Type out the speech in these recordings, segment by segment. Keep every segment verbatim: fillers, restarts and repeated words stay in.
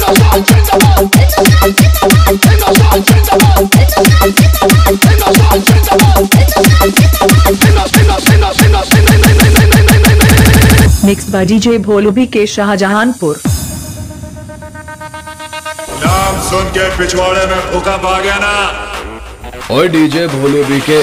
Mix by DJ Bholu B K Shahjahanpur. नाम सुन के पिछवाड़े में भूकंप आ गया ना। ओए डीजे भोलू बी के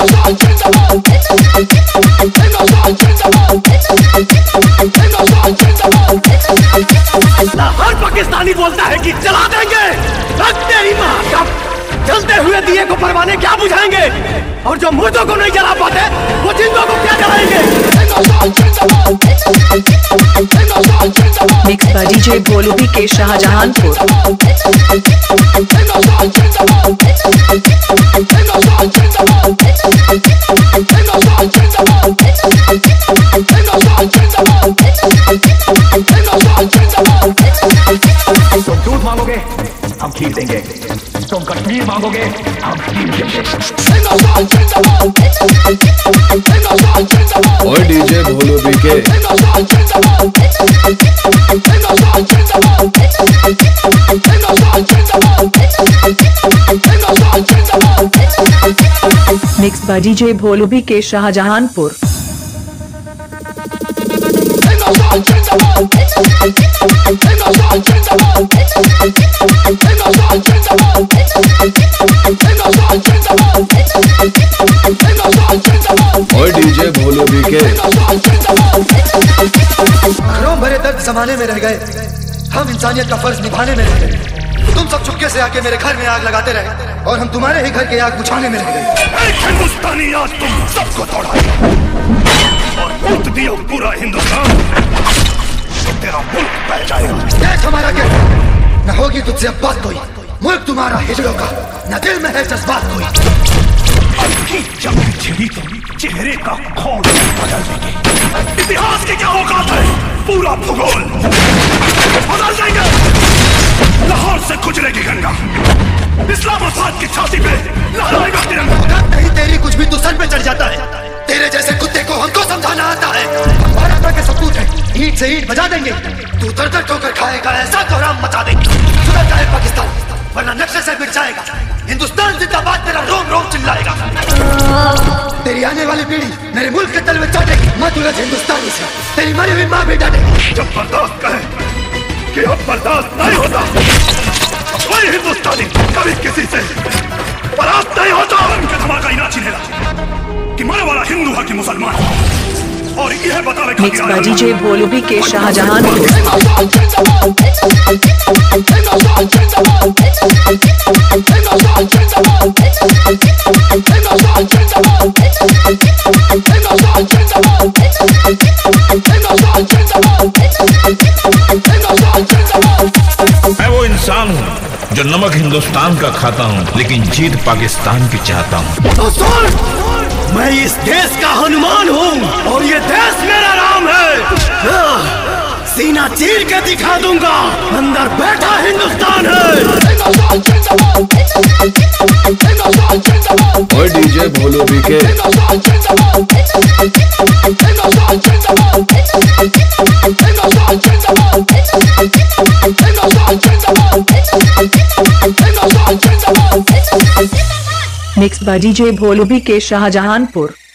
हर पाकिस्तानी बोलता है कि जला देंगे, तेरी माँ का जलते हुए दिए को परवाने क्या बुझाएंगे, और जो मुर्दों को नहीं जला पाते वो जिंदों को क्या जलाएंगे। Mix by DJ Bholu B K Shahjahanpur. तुम दूध मांगोगे हम खीर देंगे, तुम कश्मीर मांगोगे हम खीर देंगे। ओए DJ Bholu B K mix by DJ Bholu B K Shahjahanpur. ओए डीजे भोलू बी के रोम भरे दर्द जमाने में रह गए, हम इंसानियत का फर्ज निभाने में रह गए। तुम सब चुपके से आके मेरे घर में आग लगाते रहे और हम तुम्हारे ही घर के आग बुझाने में रह गए। एक हिंदुस्तानी आज तुम सबको तोड़ा और मुक्त दिया पूरा हिंदुस्तान, तो तेरा मुल्क बह जाएगा। देश हमारा क्या, न होगी तुझसे अब बात कोई। मुल्क तुम्हारा हिजड़ों का, न दिल में है जज्बात कोई। जब छिड़ी तो चेहरे का खोल बदल देंगे। इतिहास की क्या औकात है, पूरा भूगोल बदल देंगे। लाहौर से गुजरेगी गंगा, इस्लामाबाद की छाती पे लहराएगा तिरंगा। नहीं तेरी कुछ भी तू सर पे चढ़ जाता है, तेरे जैसे कुत्ते को हमको समझाना आता है। भारत के सपूत है, ईंट से ईंट बजा देंगे, तू दर दर ठोकर खाएगा, ऐसा कोहराम मचा देंगे। सुधर जाए पाकिस्तान वरना नक्शे से मिट जाएगा। हिंदुस्तान जिंदाबाद तेरा रोम रोम चिल्लाएगा। तेरी आने वाली पीढ़ी मेरे मुल्क के तल में चाटेगी। मत उलझ हिंदुस्तानी से, तेरी मरी हुई माँ भी डांटेगी। जब बर्दाश्त कहे कि अब बर्दाश्त नहीं होता, कोई हिंदुस्तानी कभी किसी से बर्दाश्त नहीं होता। उनके धमाका इना चिन्हेगा कि मरे वाला हिंदू है कि मुसलमान, और यह बतावे mix by DJ Bholu B K Shahjahanpur. मैं वो इंसान हूँ जो नमक हिंदुस्तान का खाता हूँ, लेकिन जीत पाकिस्तान की चाहता हूँ। तो सुन, मैं इस देश का हनुमान हूँ और ये देश मेरा राम है। सीना चीर के दिखा दूंगा, अंदर बैठा हिंदुस्तान है। ओए DJ Bholu B K mix by DJ Bholu B K Shahjahanpur.